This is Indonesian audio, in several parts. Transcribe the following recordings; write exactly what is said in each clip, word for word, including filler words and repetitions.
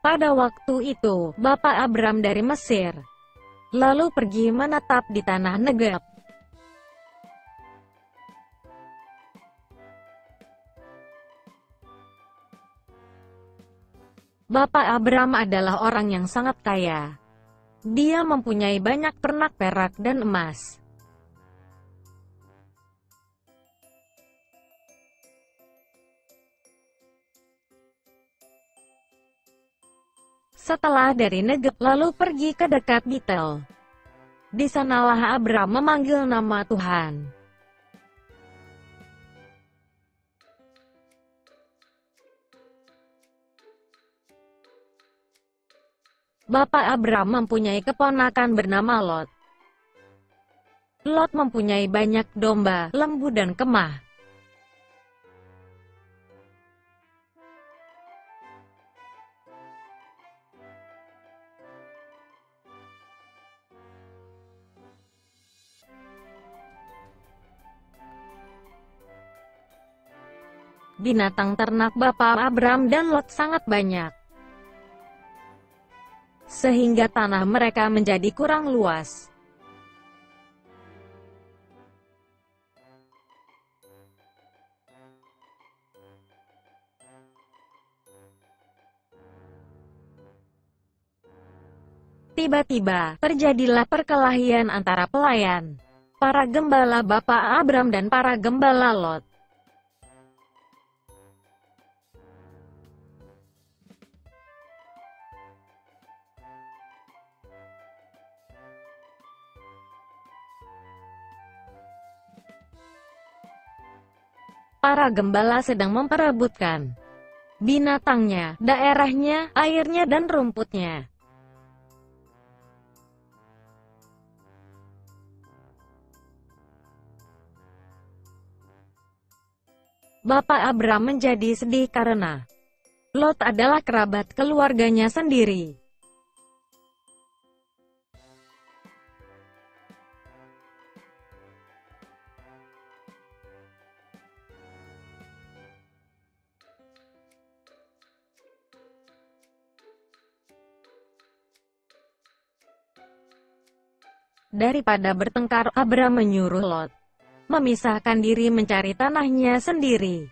Pada waktu itu, Bapak Abram dari Mesir, lalu pergi menetap di tanah Negeb. Bapak Abram adalah orang yang sangat kaya. Dia mempunyai banyak pernak perak dan emas. Setelah dari Negeb, lalu pergi ke dekat Betel. Di sanalah Abram memanggil nama Tuhan. Bapak Abram mempunyai keponakan bernama Lot. Lot mempunyai banyak domba, lembu dan kemah. Binatang ternak Bapak Abram dan Lot sangat banyak, sehingga tanah mereka menjadi kurang luas. Tiba-tiba, terjadilah perkelahian antara pelayan, para gembala Bapak Abram dan para gembala Lot. Para gembala sedang memperebutkan binatangnya, daerahnya, airnya dan rumputnya. Bapak Abram menjadi sedih karena Lot adalah kerabat keluarganya sendiri. Daripada bertengkar, Abram menyuruh Lot memisahkan diri mencari tanahnya sendiri.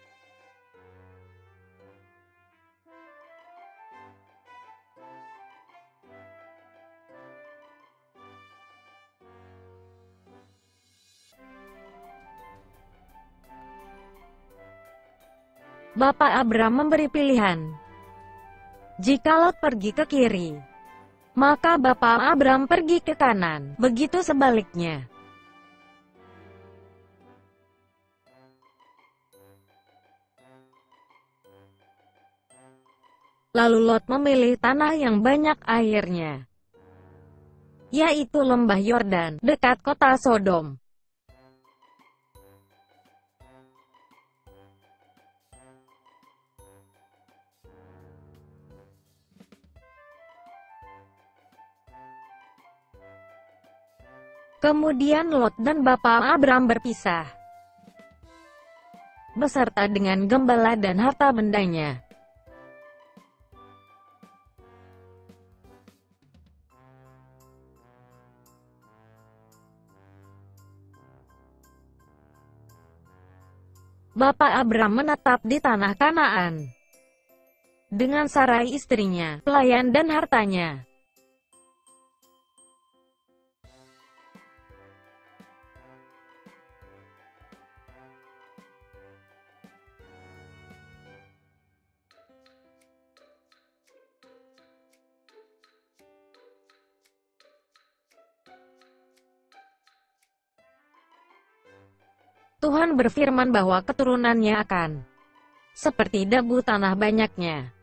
Bapak Abram memberi pilihan. Jika Lot pergi ke kiri, maka Bapak Abram pergi ke kanan, begitu sebaliknya. Lalu Lot memilih tanah yang banyak airnya, yaitu lembah Yordan, dekat kota Sodom. Kemudian Lot dan Bapak Abram berpisah, beserta dengan gembala dan harta bendanya. Bapak Abram menetap di tanah Kanaan dengan Sarai istrinya, pelayan dan hartanya. Tuhan berfirman bahwa keturunannya akan seperti debu tanah banyaknya.